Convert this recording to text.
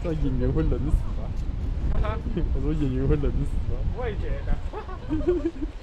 这演员会冷死吧？我说演员会冷死吧？ 我也觉得。